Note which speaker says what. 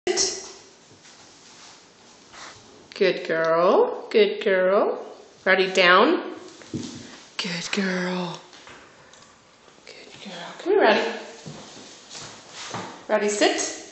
Speaker 1: Good girl. Good girl. Rowdy, down. Good girl. Good girl. Come here, Rowdy. Rowdy, sit.